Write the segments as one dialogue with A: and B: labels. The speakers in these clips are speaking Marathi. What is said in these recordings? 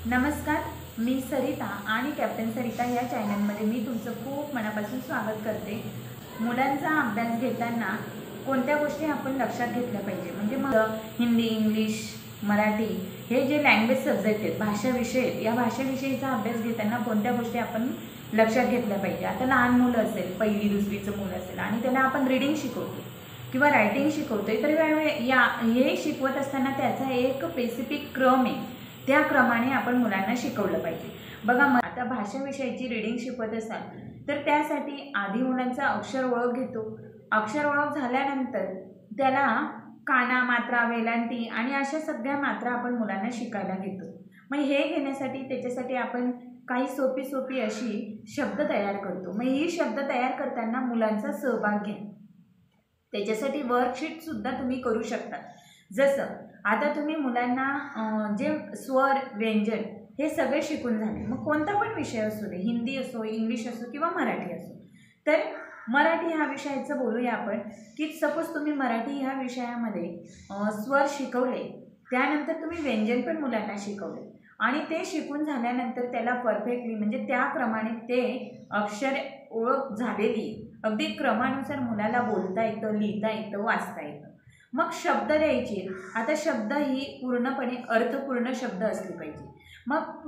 A: नमस्कार, मी सरिता आणि कॅप्टन सरिता या चॅनलमध्ये मी तुमचं खूप मनापासून स्वागत करते। मुलांचा अभ्यास घेताना कोणत्या गोष्टी आपण लक्षात घेतल्या पाहिजे म्हणजे हिंदी, इंग्लिश, मराठी हे जे लँग्वेज सब्जेक्ट आहेत, भाषा विषय, या भाषा विषयीचा अभ्यास घेताना कोणत्या गोष्टी आपण लक्षात घेतल्या पाहिजे। आता लहान मुलं असेल, पहिली दुसरीचं मुलं असेल आणि त्याला आपण रीडिंग शिकवतो किंवा रायटिंग शिकवतोय, तर हे शिकवत असताना त्याचा एक स्पेसिफिक क्रम आहे, त्या क्रमाने आपण मुलांना शिकवलं पाहिजे। बघा, आता भाषा विषयाची रीडिंग शिकवत असाल तर त्यासाठी आधी मुलांचा अक्षर ओळख घेतो। अक्षर ओळख झाल्यानंतर त्याला काना, मात्रा, वेलांटी आणि अशा सगळ्या मात्रा आपण मुलांना शिकायला घेतो। मग हे घेण्यासाठी त्याच्यासाठी आपण काही सोपी अशी शब्द तयार करतो। मग ही शब्द तयार करताना मुलांचा सहभाग घ्या। त्याच्यासाठी वर्कशीट सुद्धा तुम्ही करू शकता। जसं आता तुम्ही मुलांना जे स्वर, व्यंजन हे सगळे शिकून झाले, मग कोणता पण विषय असू दे, हिंदी असो, इंग्लिश असो किंवा मराठी असो, तर मराठी ह्या विषयाचं बोलूया आपण की सपोज तुम्ही मराठी ह्या विषयामध्ये स्वर शिकवले, त्यानंतर तुम्ही व्यंजन पण मुलांना शिकवले आणि ते शिकून झाल्यानंतर त्याला परफेक्टली म्हणजे त्याप्रमाणे ते अक्षर ओळख झालेली अगदी क्रमानुसार मुलाला बोलता येतं, लिहिता येतं, वाचता येतं। मग शब्द द्यायचे। आता शब्द ही पूर्णपणे अर्थपूर्ण शब्द असले पाहिजे। मग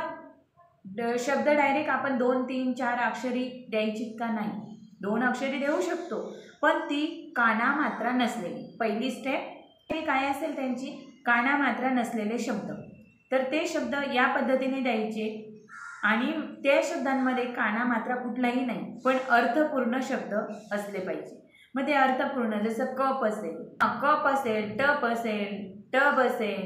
A: सुरुवात शब्द डायरेक्ट आपण 2, 3, 4 अक्षरी द्यायची का नाही, 2 अक्षरी देऊ शकतो, पण ती काना मात्रा नसलेली पहिली स्टेप काय असेल त्यांची, काना मात्रा नसलेले शब्द, तर ते शब्द या पद्धतीने द्यायचे आणि त्या शब्दांमध्ये काना मात्रा कुठलाही नाही, पण अर्थपूर्ण शब्द असले पाहिजे। मग ते अर्थपूर्ण, जसं कप असेल, कप असेल, टप असेल, टब असेल,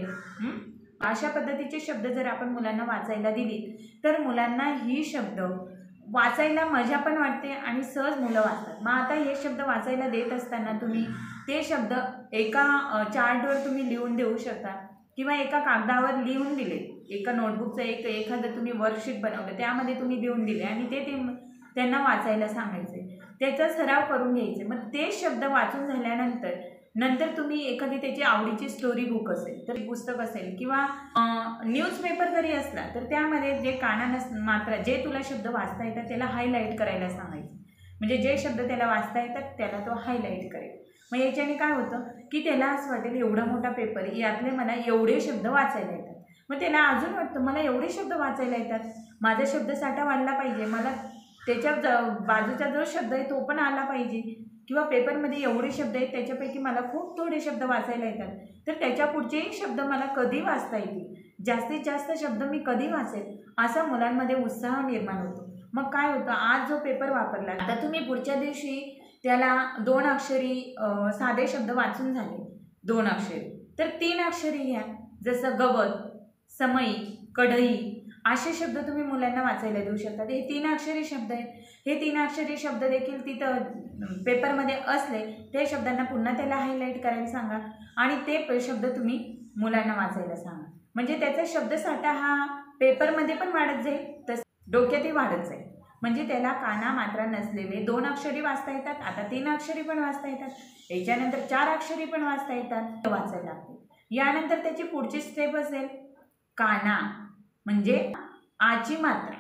A: अशा पद्धतीचे शब्द जर आपण मुलांना वाचायला दिली तर मुलांना ही शब्द वाचायला मजा पण वाटते आणि सहज मुलं वाचतात। मग आता हे शब्द वाचायला देत असताना तुम्ही ते शब्द एका चार्टवर तुम्ही लिहून देऊ शकता किंवा एका कागदावर लिहून दिले, एका नोटबुकचं एखादं तुम्ही वर्कशीट बनवलं, त्यामध्ये तुम्ही लिहून दिले आणि ते त्यांना वाचायला सांगायचे, त्याचा सराव करून घ्यायचे। मग ते शब्द वाचून झाल्यानंतर तुम्ही एखादी त्याची आवडीची स्टोरी बुक असेल तर पुस्तक असेल किंवा न्यूजपेपर जरी असला तर त्यामध्ये जे काना मात्रा, जे तुला शब्द वाचता येतात त्याला हायलाईट करायला सांगायचं, म्हणजे जे शब्द त्याला वाचता येतात त्याला तो हायलाईट करेल। मग याच्याने काय होतं की त्याला असं वाटेल एवढा मोठा पेपर, यातले मला एवढे शब्द वाचायला येतात। मग त्याला अजून वाटतं मला एवढे शब्द वाचायला येतात, माझा शब्दसाठा वाढला पाहिजे, मला त्याच्या बाजूचा जो शब्द आहे तो पण आला पाहिजे, किंवा पेपरमध्ये एवढे शब्द आहेत त्याच्यापैकी मला खूप थोडे शब्द वाचायला येतात, तर त्याच्या पुढचेही शब्द मला कधी वाचता येतील, जास्तीत जास्त शब्द मी कधी वाचेल, असा मुलांमध्ये उत्साह निर्माण होतो। मग काय होतं, आज जो पेपर वापरला, आता तुम्ही पुढच्या दिवशी त्याला 2 अक्षरी साधे शब्द वाचून झाले 2 अक्षरी, तर 3 अक्षरी घ्या, जसं गवत, समई, कढई, असे शब्द तुम्ही मुलांना वाचायला देऊ शकता। हे 3 अक्षरी शब्द आहेत, हे 3 अक्षरी शब्द देखील तिथं पेपरमध्ये असले ते शब्दांना पुन्हा त्याला हायलाईट करायला सांगा आणि ते शब्द तुम्ही मुलांना वाचायला सांगा, म्हणजे त्याचा शब्दसाठा हा पेपरमध्ये पण वाढत जाईल, तसं डोक्यातही वाढत जाईल। म्हणजे त्याला काना मात्रा नसलेले 2 अक्षरी वाचता येतात, आता 3 अक्षरी पण वाचता येतात, याच्यानंतर 4 अक्षरी पण वाचता येतात, वाचायला लागते। यानंतर त्याची पुढची स्टेप असेल काना, म्हणजे आची मात्रा,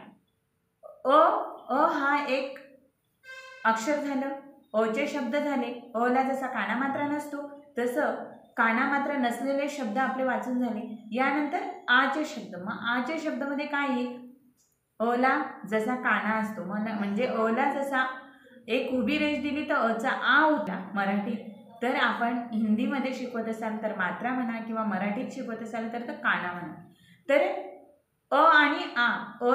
A: अ हा एक अक्षर झालं, अचे शब्द झाले, अला जसा काना मात्रा नसतो तसं काना मात्रा नसलेले शब्द आपले वाचून झाले। यानंतर आचे शब्द, मग आचे शब्दामध्ये काय येईल, अला जसा काना असतो, म्हणजे अला जसा एक उभी रेष दिली तर अचा आ होता मराठीत, तर आपण हिंदीमध्ये शिकवत असाल तर मात्रा म्हणा किंवा मराठीत शिकवत असाल तर काना म्हणा, तर अ आणि आ,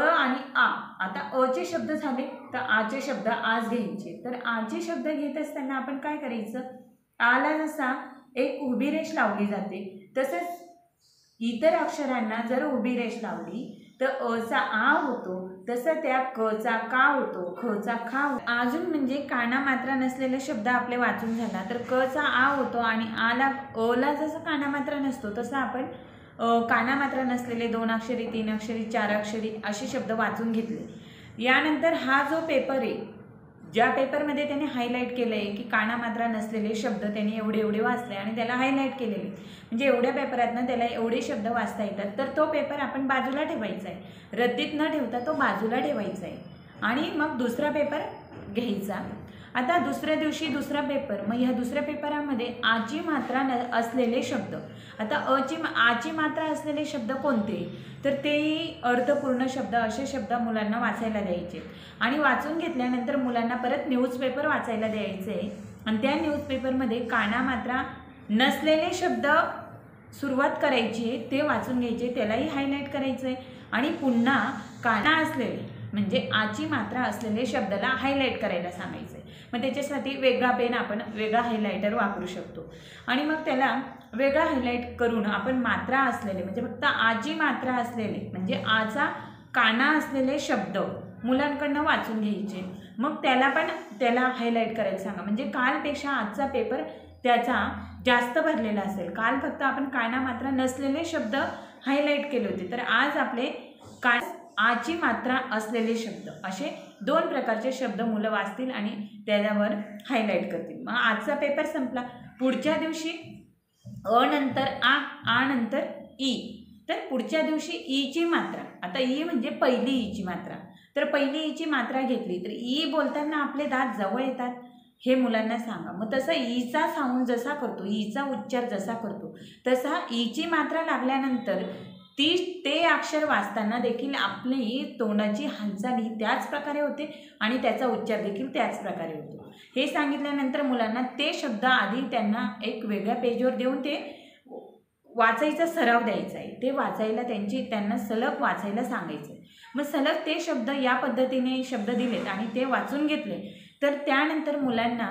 A: आता अचे शब्द झाले तर आचे शब्द आज घ्यायचे। तर आचे शब्द घेत असताना आपण काय करायचं, आला जसा एक उभी रेष लावली जाते, तसंच इतर अक्षरांना जर उभी रेष लावली तर अचा आ होतो, तसं त्या कचा का होतो, खचा खा होतो। अजून म्हणजे काना मात्रा नसलेले शब्द आपले वाचून झाला तर कचा आ होतो आणि अला जसं काना मात्रा नसतो तसं आपण काना मात्रा नसलेले 2 अक्षरी, 3 अक्षरी, 4 अक्षरी असे शब्द वाचून घेतले। यानंतर हा जो पेपर आहे ज्या पेपरमध्ये त्याने हायलाईट केलं आहे की काना मात्रा नसलेले शब्द त्याने एवढे एवढे वाचले आणि त्याला हायलाईट केलेले, म्हणजे एवढ्या पेपरातनं त्याला एवढे शब्द वाचता येतात, तर तो पेपर आपण बाजूला ठेवायचा आहे, रद्दीत न ठेवता तो बाजूला ठेवायचा आहे आणि मग दुसरा पेपर घ्यायचा. आता दुसऱ्या दिवशी दुसरा पेपर, मग ह्या दुसऱ्या पेपरामध्ये आची मात्रा असलेले शब्द. आता आची मात्रा असलेले शब्द कोणते, तर तेही अर्थपूर्ण शब्द, असे शब्द मुलांना वाचायला द्यायचे आणि वाचून घेतल्यानंतर मुलांना परत न्यूजपेपर वाचायला द्यायचे आणि त्या न्यूजपेपरमध्ये काना मात्रा नसलेले शब्द सुरुवात करायची आहे, ते वाचून घ्यायचे, त्यालाही हायलाईट करायचं आहे आणि पुन्हा काना असलेले म्हणजे आची मात्रा असलेले शब्दाला हायलाईट करायला सांगायचं आहे. मग त्याच्यासाठी वेगळा पेन, आपण वेगळा हायलायटर वापरू शकतो आणि मग त्याला वेगळा हायलाईट करून आपण मात्रा असलेले म्हणजे फक्त आची मात्रा असलेले म्हणजे आचा काना असलेले शब्द मुलांकडनं वाचून घ्यायचे. मग त्याला हायलाईट करायला सांगा, म्हणजे कालपेक्षा आजचा पेपर त्याचा जास्त भरलेला असेल. काल फक्त आपण काना मात्रा नसलेले शब्द हायलाईट केले होते, तर आज आपले आची मात्रा असलेले शब्द, असे 2 प्रकारचे शब्द मुलं वाचतील आणि त्याच्यावर हायलाईट करतील. मग आजचा पेपर संपला. पुढच्या दिवशी अ नंतर आ नंतर ई, तर पुढच्या दिवशी ईची मात्रा. आता ई म्हणजे पहिली ईची मात्रा, तर पहिली ईची मात्रा घेतली तर ई बोलताना आपले दात जवळ येतात, हे मुलांना सांगा. मग तसं ईचा साऊंड जसा करतो, ईचा उच्चार जसा करतो, तसा ईची मात्रा लागल्यानंतर ते अक्षर वाचताना देखील आपली तोंडाची हालचाल ही त्याच प्रकारे होते आणि त्याचा उच्चार देखील त्याच प्रकारे होतो. हे सांगितल्यानंतर मुलांना ते शब्द आधी त्यांना एक वेगळ्या पेजवर देऊन ते वाचायचा सराव द्यायचा आहे. ते वाचायला त्यांना सलग वाचायला सांगायचं आहे. मग सलग ते शब्द या पद्धतीने शब्द दिलेत आणि ते वाचून घेतले, तर त्यानंतर मुलांना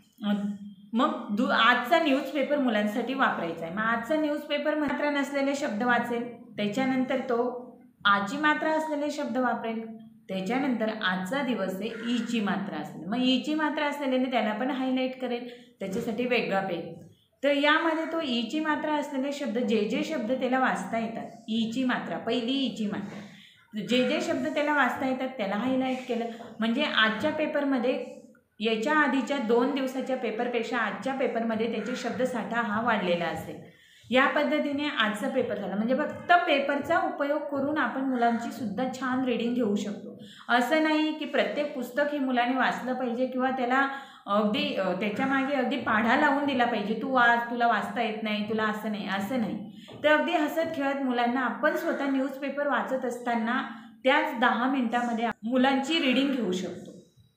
A: मग आजचा न्यूजपेपर मुलांसाठी वापरायचा आहे. मग आजचा न्यूजपेपर मात्रा नसलेले शब्द वाचेल, त्याच्यानंतर तो आची मात्रा असलेले शब्द वापरेल, त्याच्यानंतर आजचा दिवस आहे ईची मात्रा असेल, मग ईची मात्रा असलेल्याने त्याला पण हायलाईट करेल, त्याच्यासाठी वेगळा पेन. तर यामध्ये तो ईची मात्रा असलेले शब्द जे शब्द त्याला वाचता येतात, ईची मात्रा, पहिली ईची मात्रा, जे शब्द त्याला वाचता येतात त्याला हायलाईट केलं. म्हणजे आजच्या पेपरमध्ये याच्या आधीच्या 2 दिवसाच्या पेपरपेक्षा आजच्या पेपरमध्ये त्याचे शब्दसाठा हा वाढलेला असेल. या पद्धतीने आजचा पेपर झाला. म्हणजे फक्त पेपरचा उपयोग करून आपण मुलांची सुद्धा छान रीडिंग घेऊ शकतो. असं नाही की प्रत्येक पुस्तक हे मुलाने वाचलं पाहिजे किंवा त्याला अगदी त्याच्यामागे अगदी पाढा लावून दिला पाहिजे, तू वाच, तुला वाचता येत नाही, तुला असं नाही. तर अगदी हसत खेळत मुलांना आपण स्वतः न्यूजपेपर वाचत असताना त्याच 10 मिनिटामध्ये मुलांची रीडिंग घेऊ शकतो.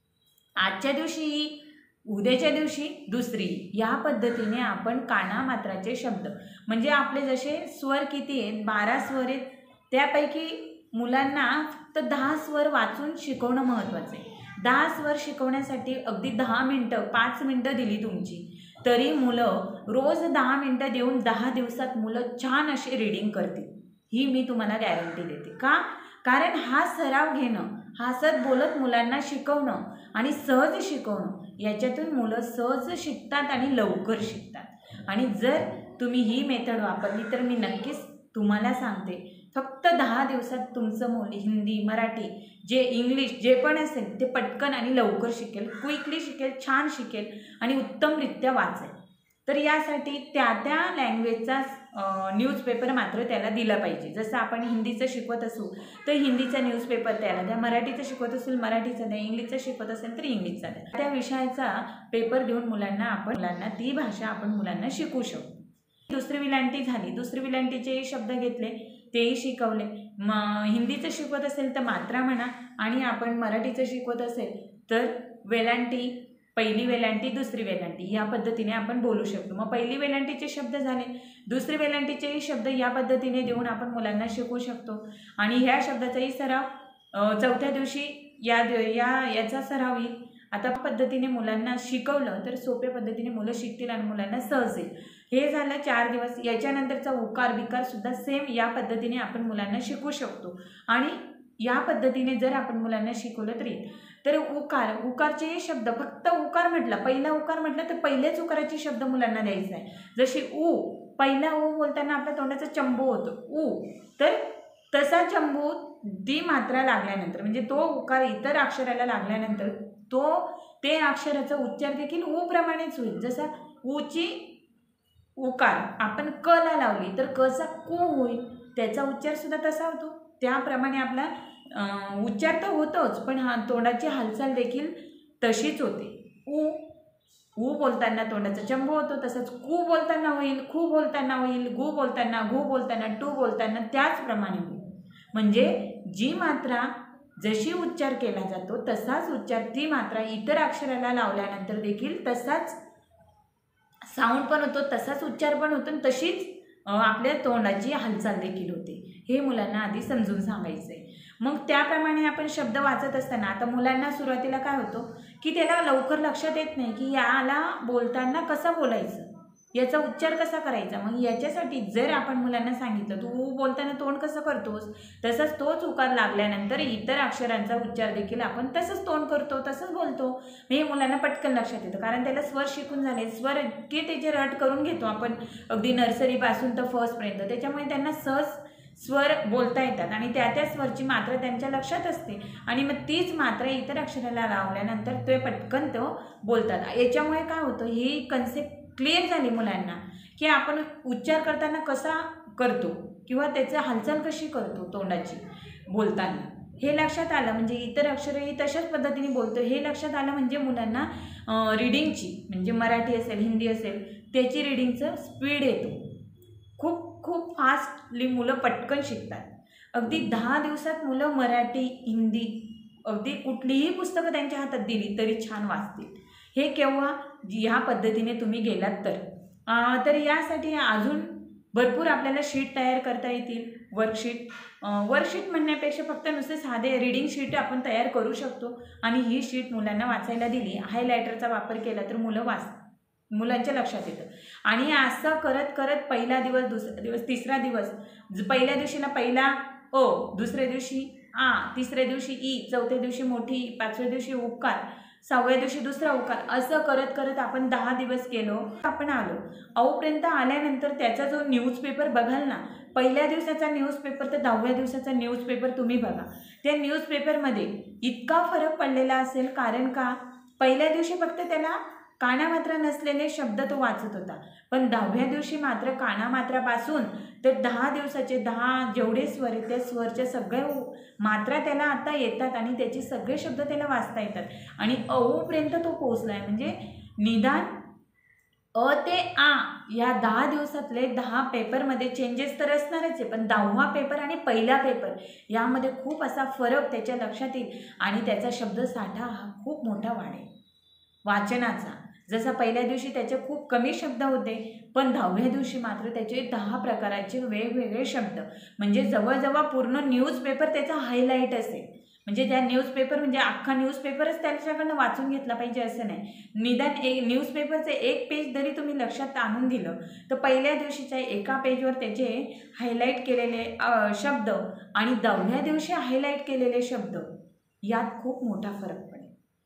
A: आजच्या दिवशी, उद्याच्या दिवशी दुसरी, या पद्धतीने आपण काना मात्राचे शब्द, म्हणजे आपले जसे स्वर किती आहेत, 12 स्वर आहेत, त्यापैकी मुलांना फक्त 10 स्वर वाचून शिकवणं महत्त्वाचं आहे. 10 स्वर शिकवण्यासाठी अगदी 10 मिनटं, 5 मिनटं दिली तुमची, तरी मुलं रोज 10 मिनटं देऊन 10 दिवसात मुलं छान अशी रीडिंग करतील, ही मी तुम्हाला गॅरंटी देते. का? कारण हा सराव घेणं, हसत बोलत मुलांना शिकवणं आणि सहज शिकवणं, याच्यातून मुलं सहज शिकतात आणि लवकर शिकतात. आणि जर तुम्ही ही मेथड वापरली तर मी नक्कीच तुम्हाला सांगते, फक्त 10 दिवसात तुमचं मूल हिंदी, मराठी, इंग्लिश जे पण असेल ते पटकन आणि लवकर शिकेल, क्विकली शिकेल, छान शिकेल आणि उत्तमरित्या वाचेल. तर यासाठी त्या लँग्वेजचा न्यूजपेपर मात्र त्याला दिला पाहिजे. जसं आपण हिंदीचं शिकवत असू तर हिंदीचा न्यूजपेपर त्याला द्या, मराठीचं शिकवत असेल मराठीचा द्या, इंग्लिशचं शिकवत असेल तर इंग्लिशचा द्या. त्या विषयाचा पेपर देऊन मुलांना ती भाषा आपण मुलांना शिकवू शकतो. दुसरी विलांटी झाली, दुसरी विलांटीचे शब्द घेतले, तेही शिकवले. हिंदीचं शिकवत असेल तर मात्रा म्हणा आणि आपण मराठीचं शिकवत असेल तर वेलांटी, पहिली वेलांटी, दुसरी वेलांटी, या पद्धतीने आपण बोलू शकतो. मग पहिली वेलांटीचे शब्द झाले, दुसरी वेलांटीचेही शब्द या पद्धतीने देऊन आपण मुलांना शिकवू शकतो. आणि ह्या शब्दाचाही सराव 4थ्या दिवशी याचा सराव येईल. आता पद्धतीने मुलांना शिकवलं तर सोप्या पद्धतीने मुलं शिकतील आणि मुलांना सहज येईल. हे झालं 4 दिवस. याच्यानंतरचा उकार बिकार सुद्धा सेम या पद्धतीने आपण मुलांना शिकवू शकतो. आणि या पद्धतीने जर आपण मुलांना शिकवलं तरी, तर उकारचे शब्द, फक्त उकार म्हटलं, पहिला उकार म्हटलं तर पहिल्याच उकाराचे शब्द मुलांना द्यायचा आहे. जसे ऊ, पहिला ऊ बोलताना आपल्या तोंडाचा चंबू होतो ऊ, तर तसा चंबू दी मात्रा लागल्यानंतर, म्हणजे तो उकार इतर अक्षराला लागल्यानंतर ते अक्षराचा उच्चार देखील उ प्रमाणेच होईल. जसा ऊची उकार आपण क ला लावली तर कचा कू होईल, त्याचा उच्चार सुद्धा तसा होतो. त्याप्रमाणे आपला उच्चार तर होतोच, पण तोंडाची हालचाल देखील तशीच होते. ऊ बोलताना तोंडाचा चंबू होतो, तसंच कू बोलताना होईल, खू बोलताना होईल, गु बोलताना, घू बोलताना, टू बोलताना त्याचप्रमाणे होईल. म्हणजे जी मात्रा जशी उच्चार केला जातो तसाच उच्चार ती मात्रा इतर अक्षराला लावल्यानंतर देखील तसाच साऊंड पण होतो, तसाच उच्चार पण होतो, तशीच आपल्या तोंडाची हालचाल देखील होते. हे मुलांना आधी समजून सांगायचं आहे. मग त्याप्रमाणे आपण शब्द वाचत असताना आता मुलांना सुरुवातीला काय होतं की त्याला लवकर लक्षात येत नाही की याला बोलताना कसं बोलायचं, याचा उच्चार कसा करायचा. मग याच्यासाठी जर आपण मुलांना सांगितलं तू बोलताना तोंड कसं करतोस, तसंच तोच उकार लागल्यानंतर इतर अक्षरांचा उच्चार देखील आपण तसंच तोंड करतो, तसंच बोलतो. हे मुलांना पटकन लक्षात येतं, कारण त्याला स्वर शिकून झाले. स्वर इतके त्याचे रट करून घेतो आपण अगदी नर्सरीपासून तर फर्स्टपर्यंत, त्याच्यामुळे त्यांना सहज स्वर बोलता येतात आणि त्या स्वरची मात्रा त्यांच्या लक्षात असते आणि मग तीच मात्रा इतर अक्षराला लावल्यानंतर ते पटकन तो बोलतात. याच्यामुळे काय होतं, ही कन्सेप्ट क्लिअर झाली मुलांना की आपण उच्चार करताना कसा करतो किंवा त्याचं हालचाल कशी करतो तोंडाची बोलताना, हे लक्षात आलं. म्हणजे इतर अक्षरही तशाच पद्धतीने बोलतो हे लक्षात आलं. म्हणजे मुलांना रीडिंगची, म्हणजे मराठी असेल हिंदी असेल त्याची रीडिंगचं स्पीड येतो. खूप खूप फास्टली मुलं पटकन शिकतात. अगदी 10 दिवसात मुलं मराठी हिंदी अगदी कुठलीही पुस्तकं त्यांच्या हातात दिली तरी छान वाचतील. हे केव्हा, ह्या पद्धतीने तुम्ही गेलात तर यासाठी अजून भरपूर आपल्याला शीट तयार करता येतील. वर्कशीट म्हणण्यापेक्षा फक्त नुसते साधे रीडिंग शीट आपण तयार करू शकतो आणि ही शीट मुलांना वाचायला दिली, हायलायटरचा वापर केला तर मुलांच्या लक्षात येतं. आणि असं करत करत पहिला दिवस, दुसरा दिवस, तिसरा दिवस, पहिल्या दिवशीला पहिला ओ, दुसऱ्या दिवशी आ, तिसऱ्या दिवशी ई, चौथ्या दिवशी मोठी, पाचव्या दिवशी उकार, 6व्या दिवशी दुसरा उकार, असं करत करत आपण 10 दिवस गेलो. आपण आलो औपर्यंत आल्यानंतर त्याचा जो न्यूजपेपर बघाल ना, पहिल्या दिवसाचा न्यूजपेपर तर 10व्या दिवसाचा न्यूजपेपर तुम्ही बघा. त्या न्यूजपेपरमध्ये इतका फरक पडलेला असेल, कारण का पहिल्या दिवशी फक्त त्याला कानामात्रा नसलेले शब्द तो वाचत होता, पण 10व्या दिवशी मात्र कानामात्रापासून तर 10 दिवसाचे 10 जेवढे स्वर आहेत त्या स्वरच्या सगळ्या मात्रा त्याला आता येतात आणि त्याचे सगळे शब्द त्याला वाचता येतात आणि अपर्यंत तो पोहोचला आहे. म्हणजे निदान अ ते आ या 10 दिवसातले 10 पेपरमध्ये चेंजेस तर असणारच आहे, पण 10वा पेपर आणि पहिला पेपर यामध्ये खूप असा फरक त्याच्या लक्षात येईल आणि त्याचा शब्दसाठा हा खूप मोठा वाढेल वाचनाचा. जसा पहिल्या दिवशी त्याचे खूप कमी शब्द होते, पण 10व्या दिवशी मात्र त्याचे 10 प्रकाराचे वेगवेगळे शब्द, म्हणजे जवळजवळ पूर्ण न्यूजपेपर त्याचा हायलाईट असेल. म्हणजे त्या न्यूजपेपर म्हणजे अख्खा न्यूजपेपरच त्याच्याकडनं वाचून घेतला पाहिजे असं नाही. निदान न्यूजपेपरचे एक पेज जरी तुम्ही लक्षात आणून दिलं तर पहिल्या दिवशीच्या एका पेजवर त्याचे हायलाईट केलेले शब्द आणि 10व्या दिवशी हायलाईट केलेले शब्द यात खूप मोठा फरक पडेल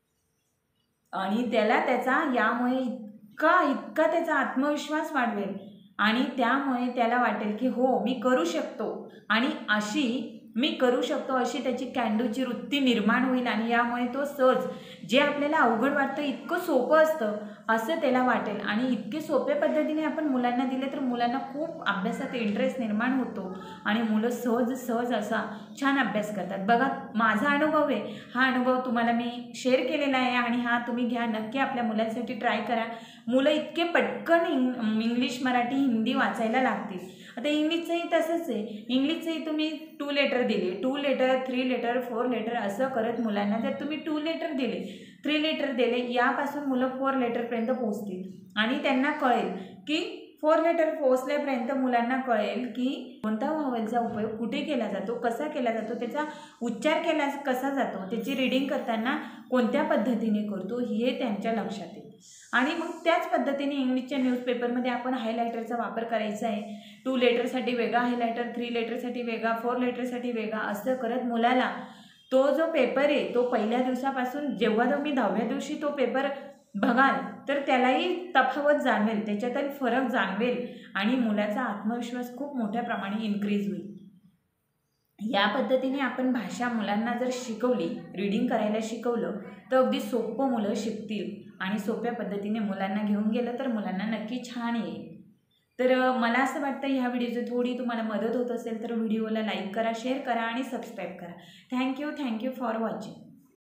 A: आणि त्याचा यामुळे इतका त्याचा आत्मविश्वास वाढवेल आणि त्यामुळे त्याला वाटेल की हो मी करू शकतो आणि मी करू शकतो अशी त्याची कॅन्डूची वृत्ती निर्माण होईल आणि यामुळे तो सहज जे आपल्याला अवघड वाटतं इतकं सोपं असतं असं त्याला वाटेल आणि इतके सोप्या पद्धतीने आपण मुलांना दिले तर मुलांना खूप अभ्यासात इंटरेस्ट निर्माण होतो आणि मुलं सहज असा छान अभ्यास करतात. बघा माझा अनुभव आहे, हा अनुभव तुम्हाला मी शेअर केलेला आहे आणि हा तुम्ही घ्या, नक्की आपल्या मुलांसाठी ट्राय करा. मुलं इतके पटकन इंग्लिश, मराठी, हिंदी वाचायला लागतील. आता इंग्लिशचंही तसंच आहे. इंग्लिशचंही तुम्ही 2 लेटर दिले, 2 लेटर, 3 लेटर, 4 लेटर असं करत मुलांना जर तुम्ही 2 लेटर दिले, 3 लेटर दिले, यापासून मुलं 4 लेटरपर्यंत पोहोचतील आणि त्यांना कळेल की 4 लेटर पोहोचल्यापर्यंत मुलांना कळेल की कोणता व्हावेलचा उपयोग कुठे केला जातो, कसा केला जातो, त्याचा उच्चार केला कसा जातो, त्याची रीडिंग करताना कोणत्या पद्धतीने करतो हे त्यांच्या लक्षात येईल. आणि मग त्याच पद्धतीने इंग्लिशच्या न्यूजपेपरमध्ये आपण हायलायटरचा वापर करायचा आहे. 2 लेटरसाठी वेगळा हायलायटर, 3 लेटरसाठी वेगळा, 4 लेटरसाठी वेगळा, असं करत मुलाला तो जो पेपर आहे तो पहिल्या दिवसापासून जेव्हा तुम्ही 10व्या दिवशी तो पेपर बघाल तर त्यालाही तफावत जाणवेल, त्याच्यातही फरक जाणवेल आणि मुलाचा आत्मविश्वास खूप मोठ्या प्रमाणे इन्क्रीज होईल. या पद्धतीने आपण भाषा मुलांना जर शिकवली, रीडिंग करायला शिकवलं, तर अगदी सोपं मुलं शिकतील आणि सोप्या पद्धतीने मुलांना घेऊन गेलं तर मुलांना नक्की छान येईल. तर मला असं वाटतं ह्या व्हिडिओची थोडी तुम्हाला मदत होत असेल तर व्हिडिओला लाईक करा, शेअर करा आणि सबस्क्राईब करा. Thank you for watching.